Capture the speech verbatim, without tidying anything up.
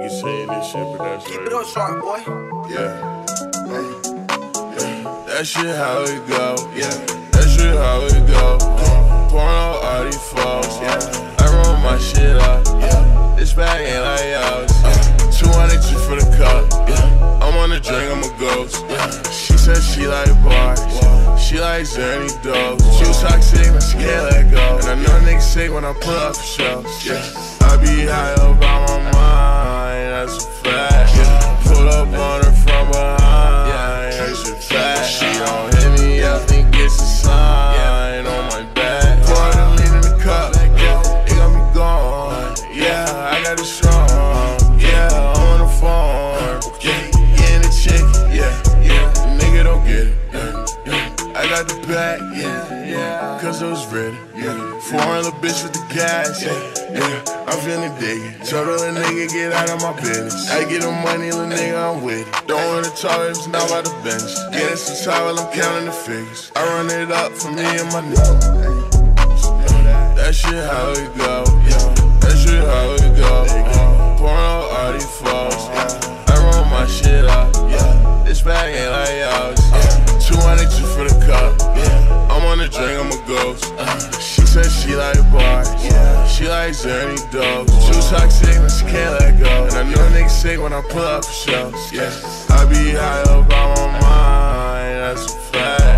niggas saying this shit, but that's Keep right. it up, sharp boy. Yeah. yeah. That shit how it go. Yeah. That shit how it go. Uh, Porno all these foes. Yeah. I run my shit up. Yeah. This bag ain't like yours. Uh, two hundred G for the cup. Yeah. I'm on the drink, I'm a ghost. Yeah. She said she like bars. She like Zerny dogs. She was toxic, but she can't let go. And I know niggas sick when I pull up for shows. Yeah. I be high up on my mind, that's a fact. Yeah. Pull up on her from behind, yeah. That's a fact. She don't hit me, I think it's a sign yeah. on my back. Pour the lean in the cup, yeah. It got me going, yeah. I got it strong, yeah. I'm on the phone, yeah. Getting the chick, yeah, yeah. The nigga don't get it, yeah, yeah. I got the back, yeah, yeah. Cause it was ready, yeah. Foreign little bitch with the gas, yeah, yeah. I'm feeling diggy. Told a nigga get out of my business. I get the money, little nigga, I'm with it. Don't wanna talk if it's not by the bench. Getting some time while I'm counting the figures. I run it up for me and my nigga. That shit how it go. That shit how it go. Uh, Porno all these foes. I run my shit up. This bag ain't like yours. two hundred G for the cup. I'm on the drink, I'm a ghost. She said she like bars. She like Zerny dogs. She was toxic, but she can't let go. And I know niggas sick when I pull up for shows. Yeah, I be high up on my mind, that's a fact.